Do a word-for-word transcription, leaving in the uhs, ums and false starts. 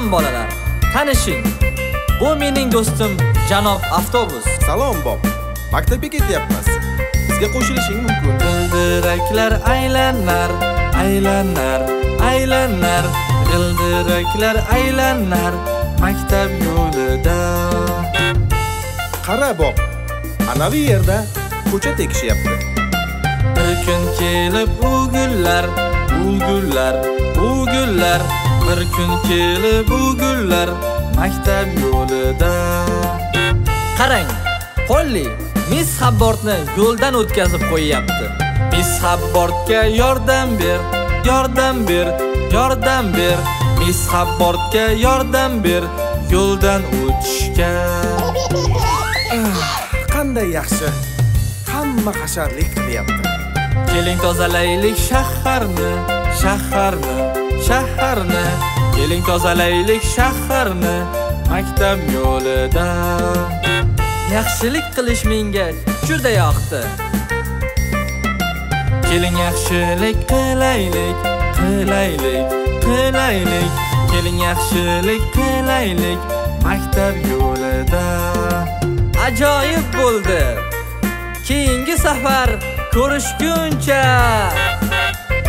Salom bolalar, tanishing. Bu mening do'stim Janob Avtobus. Salom bob. Maktabga ketyapmiz. Bizga qo'shilishing mumkin. G'ildiraklar aylanar, aylanar, aylanar. G'ildiraklar aylanar maktab yo'lida. Qara bob. Anavi yerda ko'cha tekishyapti. Bir kun kelib u gullar, u gullar, u gullar. Bir kun kelib u gullar maktab yo'lida. Qarang, Polly Miss Hubbardni yo'ldan o'tkazib qo'yapti. Miss Hubbardga yordam ber, yordam ber, yordam ber. Miss Hubbardga yordam ber yo'ldan o'tishga. Qanday yaxshi. Hamma hasharlik qilyapti. Keling tozalaylik shaharni, shaharni, shaharni. Keling tozalaylik shaharni maktab yo'lida. Yaxshilik qilish menga juda yoqdi. Keling yaxshilik qilaylik, qilaylik, qilaylik. Keling yaxshilik qilaylik maktab yo'lida. Ajoyib bo'ldi. Keyingi safar ko'rishguncha.